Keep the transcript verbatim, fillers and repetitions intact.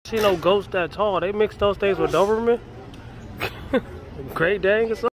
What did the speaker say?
See no goats that tall. They mix those things with Doberman. Great Dane or something.